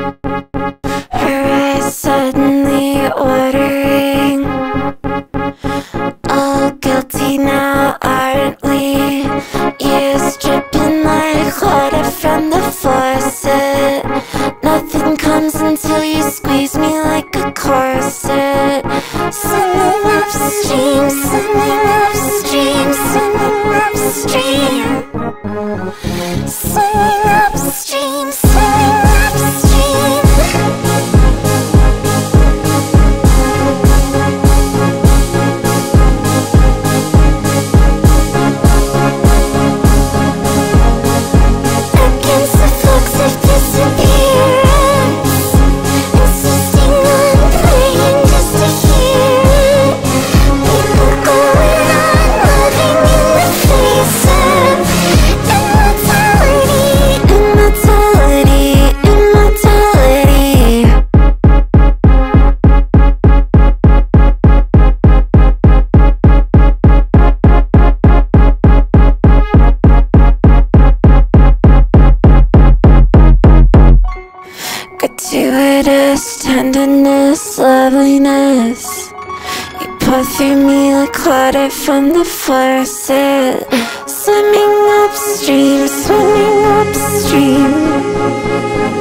Her eyes suddenly ordering, all guilty now, aren't we? Years dripping like water from the faucet. Nothing comes until you squeeze me like a corset. Swimming upstream, swimming upstream, swimming upstream. Swimming upstream, swimming upstream. Against the flux of disappearance, insisting on playing just to hear it. People going on, living in the face of immortality, immortality, immortality. Gratuitous tenderness, loveliness. You pour through me like water from the faucet. Swimming upstream, swimming upstream.